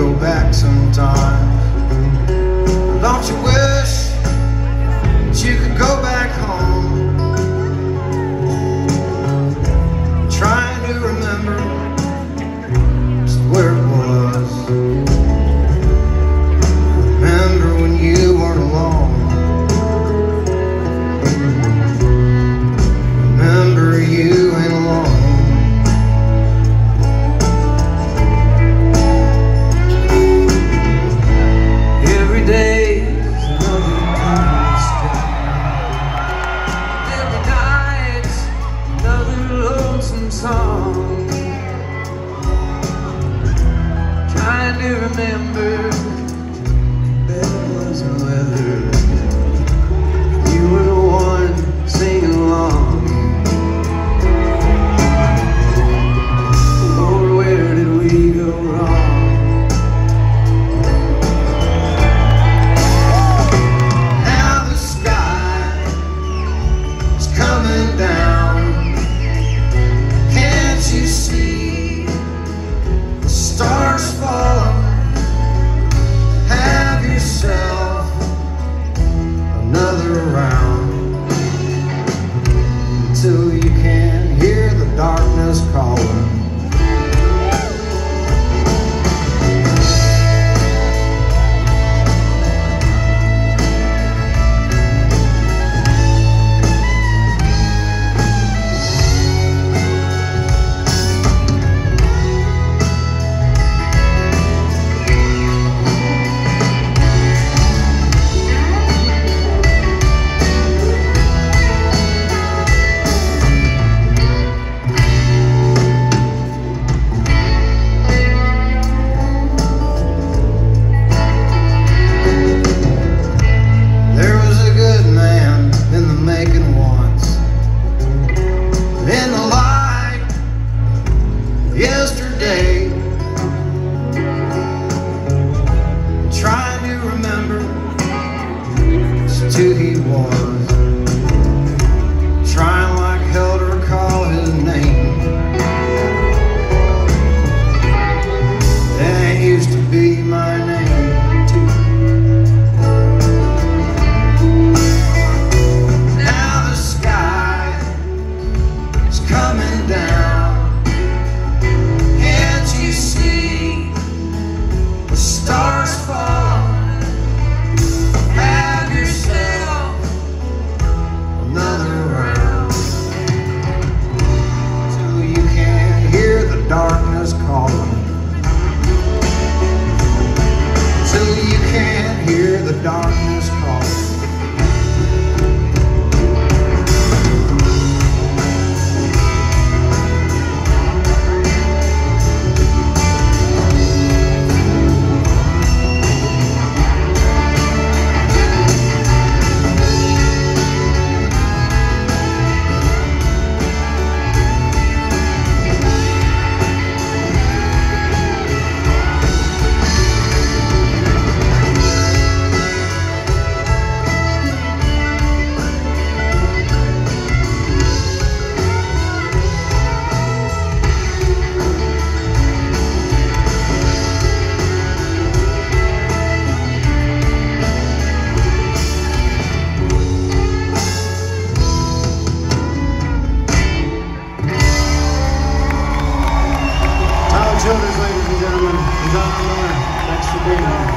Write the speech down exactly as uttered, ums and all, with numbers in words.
go back sometime. Don't you wish that you could go back home? Trying to remember just where it was. Remember when you weren't alone. Remember you ain't alone. Song, trying to remember better was the weather. You were the one singing along. Lord, where did we go wrong? Now the sky is coming down. You see the stars falling. Have yourself another round until you can hear the darkness calling. Yesterday, trying to remember just who he was, trying like hell to recall his name. That used to be my name too. Now the sky is coming down. Stars fall. Have yourself another round till you can hear the darkness calling. Till you can hear the darkness calling. Childers, ladies and gentlemen, John Miller. Thanks for being here.